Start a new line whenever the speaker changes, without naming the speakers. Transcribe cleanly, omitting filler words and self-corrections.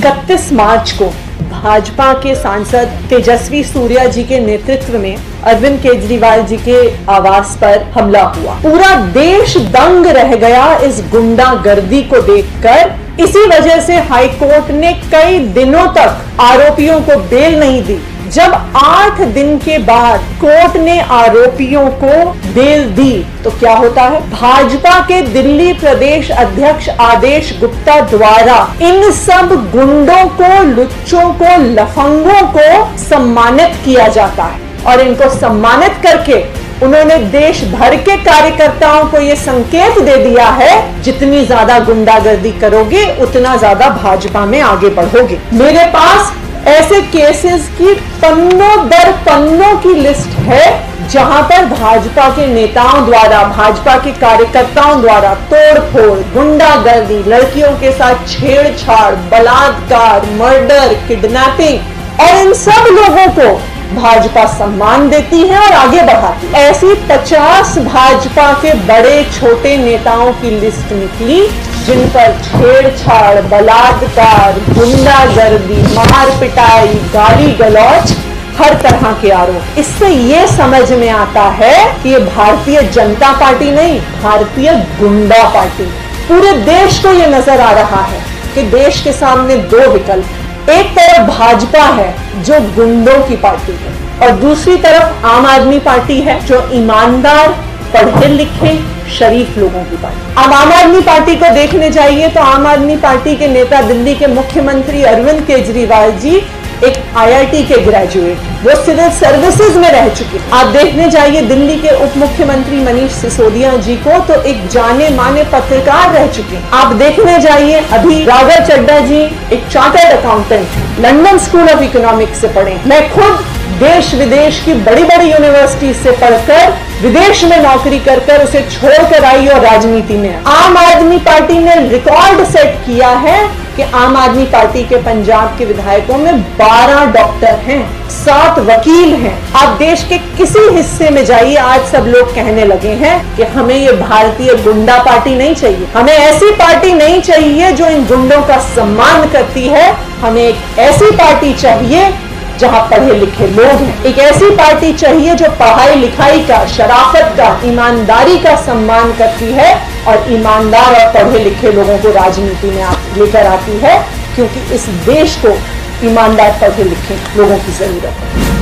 31 मार्च को भाजपा के सांसद तेजस्वी सूर्या जी के नेतृत्व में अरविंद केजरीवाल जी के आवास पर हमला हुआ। पूरा देश दंग रह गया इस गुंडागर्दी को देखकर। इसी वजह से हाईकोर्ट ने कई दिनों तक आरोपियों को बेल नहीं दी। जब 8 दिन के बाद कोर्ट ने आरोपियों को बेल दी तो क्या होता है, भाजपा के दिल्ली प्रदेश अध्यक्ष आदेश गुप्ता द्वारा इन सब गुंडों को, लुच्चों को, लफंगों को सम्मानित किया जाता है। और इनको सम्मानित करके उन्होंने देश भर के कार्यकर्ताओं को यह संकेत दे दिया है, जितनी ज्यादा गुंडागर्दी करोगे उतना ज्यादा भाजपा में आगे बढ़ोगे। मेरे पास ऐसे केसेस की पन्नों दर पन्नों की लिस्ट है जहां पर भाजपा के नेताओं द्वारा, भाजपा के कार्यकर्ताओं द्वारा तोड़फोड़, गुंडागर्दी, लड़कियों के साथ छेड़छाड़, बलात्कार, मर्डर, किडनैपिंग, और इन सब लोगों को भाजपा सम्मान देती है और आगे बढ़ाती है। ऐसी 50 भाजपा के बड़े छोटे नेताओं की लिस्ट निकली जिन पर छेड़छाड़, बलात्कार, गुंडागर्दी, मार पिटाई, गाली गलौज, हर तरह के आरोप। इससे ये समझ में आता है कि ये भारतीय जनता पार्टी नहीं, भारतीय गुंडा पार्टी। पूरे देश को ये नजर आ रहा है कि देश के सामने दो विकल्प, एक तरफ भाजपा है जो गुंडों की पार्टी है और दूसरी तरफ आम आदमी पार्टी है जो ईमानदार, पढ़े लिखे, शरीफ लोगों की पार्टी। अब आम आदमी पार्टी को देखने जाइए तो आम आदमी पार्टी के नेता, दिल्ली के मुख्यमंत्री अरविंद केजरीवाल जी एक IIT के ग्रेजुएट, वो सिविल सर्विसेज में रह चुके। आप देखने जाइए दिल्ली के उप मुख्यमंत्री मनीष सिसोदिया जी को तो एक जाने माने पत्रकार रह चुके। आप देखने जाइए अभी राघव चड्ढा जी एक chartered accountant, London School of Economics से पढ़े। मैं खुद देश विदेश की बड़ी बड़ी यूनिवर्सिटी से पढ़कर विदेश में नौकरी कर उसे छोड़कर आई और राजनीति में। आम आदमी पार्टी ने रिकॉर्ड सेट किया है कि आम आदमी पार्टी के पंजाब के विधायकों में 12 डॉक्टर हैं, 7 वकील हैं। आप देश के किसी हिस्से में जाइए, आज सब लोग कहने लगे हैं कि हमें ये भारतीय गुंडा पार्टी नहीं चाहिए, हमें ऐसी पार्टी नहीं चाहिए जो इन गुंडों का सम्मान करती है। हमें एक ऐसी पार्टी चाहिए जहां पढ़े लिखे लोग हैं, एक ऐसी पार्टी चाहिए जो पढ़ाई लिखाई का, शराफत का, ईमानदारी का सम्मान करती है और ईमानदार और पढ़े लिखे लोगों को राजनीति में लेकर आती है, क्योंकि इस देश को ईमानदार, पढ़े लिखे लोगों की जरूरत है।